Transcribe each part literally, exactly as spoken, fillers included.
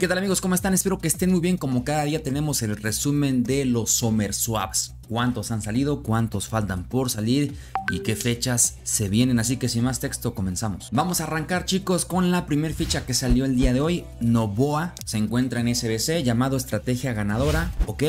¿Qué tal amigos? ¿Cómo están? Espero que estén muy bien. Como cada día tenemos el resumen de los Summer Swaps. Cuántos han salido, cuántos faltan por salir y qué fechas se vienen. Así que sin más texto comenzamos. Vamos a arrancar chicos con la primera ficha que salió el día de hoy. Noboa se encuentra en S B C llamado Estrategia Ganadora, ok.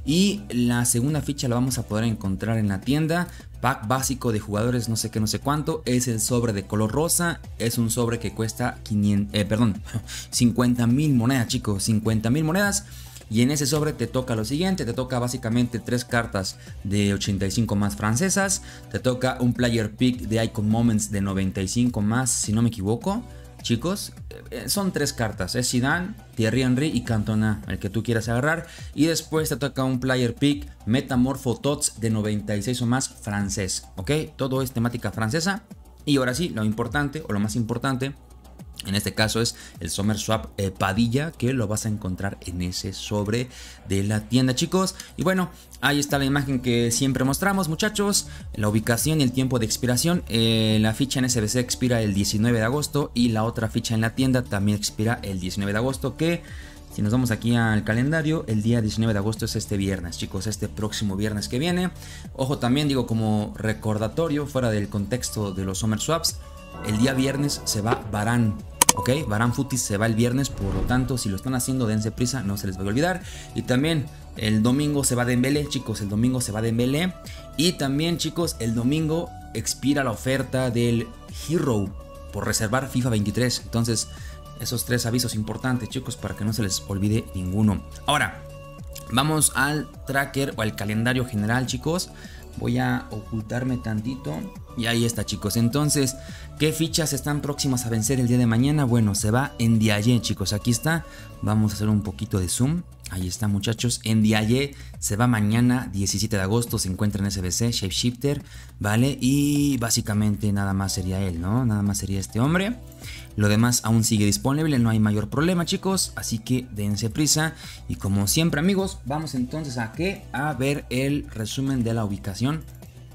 Y la segunda ficha la vamos a poder encontrar en la tienda. Pack básico de jugadores no sé qué no sé cuánto. Es el sobre de color rosa. Es un sobre que cuesta quinientos, eh, perdón, cincuenta mil monedas chicos. cincuenta mil monedas. Y en ese sobre te toca lo siguiente. Te toca básicamente tres cartas de ochenta y cinco más francesas. Te toca un player pick de Icon Moments de noventa y cinco más, si no me equivoco. Chicos, eh, son tres cartas, es Zidane, Thierry Henry y Cantona, el que tú quieras agarrar. Y después te toca un player pick Metamorpho Tots de noventa y seis o más francés, ok, todo es temática francesa. Y ahora sí, lo importante o lo más importante en este caso es el Summer Swap eh, Padilla, que lo vas a encontrar en ese sobre de la tienda chicos. Y bueno, ahí está la imagen que siempre mostramos muchachos, la ubicación y el tiempo de expiración. eh, La ficha en S B C expira el diecinueve de agosto y la otra ficha en la tienda también expira el diecinueve de agosto, que si nos vamos aquí al calendario, el día diecinueve de agosto es este viernes chicos, este próximo viernes que viene. Ojo, también digo como recordatorio fuera del contexto de los Summer Swaps, el día viernes se va Varane. Ok, Varane Futis se va el viernes, por lo tanto si lo están haciendo dense prisa, no se les va a olvidar. Y también el domingo se va Dembélé, chicos, el domingo se va Dembélé. Y también chicos, el domingo expira la oferta del Hero por reservar FIFA veintitrés. Entonces esos tres avisos importantes chicos para que no se les olvide ninguno. Ahora vamos al tracker o al calendario general chicos. Voy a ocultarme tantito. Y ahí está chicos. Entonces, ¿qué fichas están próximas a vencer el día de mañana? Bueno, se va Ndiaye chicos. Aquí está. Vamos a hacer un poquito de zoom. Ahí está muchachos. Ndiaye se va mañana diecisiete de agosto. Se encuentra en S B C, Shapeshifter. Vale. Y básicamente nada más sería él, ¿no? Nada más sería este hombre. Lo demás aún sigue disponible. No hay mayor problema chicos. Así que dense prisa. Y como siempre amigos, vamos entonces a ¿qué? A ver el resumen de la ubicación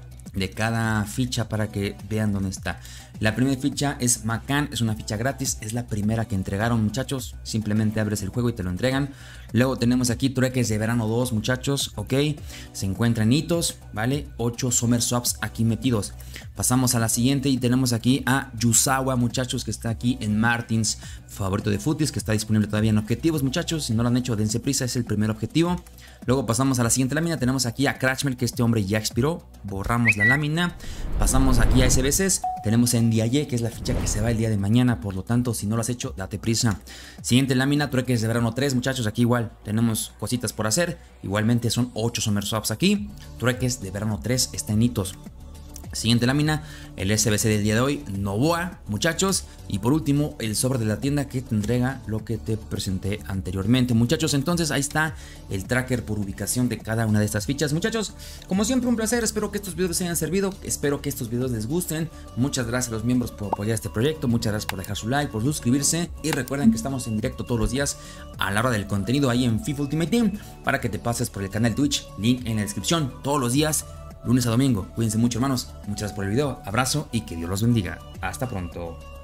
de cada ficha para que vean dónde está. La primera ficha es Macan, es una ficha gratis, es la primera que entregaron muchachos, simplemente abres el juego y te lo entregan. Luego tenemos aquí trueques de verano dos muchachos, ok, se encuentran hitos, vale, ocho Summer Swaps aquí metidos. Pasamos a la siguiente y tenemos aquí a Yusawa muchachos, que está aquí en Martins, favorito de Futis, que está disponible todavía en objetivos muchachos, si no lo han hecho dense prisa, es el primer objetivo. Luego pasamos a la siguiente lámina, tenemos aquí a Crashmel, que este hombre ya expiró, borramos la lámina. Pasamos aquí a S B Cs, tenemos a Ndiaye, que es la ficha que se va el día de mañana, por lo tanto si no lo has hecho, date prisa. Siguiente lámina, trueques de verano tres muchachos, aquí igual tenemos cositas por hacer, igualmente son ocho Summer Swaps aquí, trueques de verano tres, está en hitos. Siguiente lámina, el S B C del día de hoy, Noboa, muchachos. Y por último, el sobre de la tienda que te entrega lo que te presenté anteriormente, muchachos. Entonces ahí está el tracker por ubicación de cada una de estas fichas, muchachos. Como siempre, un placer. Espero que estos videos les hayan servido. Espero que estos videos les gusten. Muchas gracias a los miembros por apoyar este proyecto. Muchas gracias por dejar su like, por suscribirse. Y recuerden que estamos en directo todos los días a la hora del contenido ahí en FIFA Ultimate Team, para que te pases por el canal Twitch. Link en la descripción. Todos los días, lunes a domingo. Cuídense mucho hermanos, muchas gracias por el video, abrazo y que Dios los bendiga. Hasta pronto.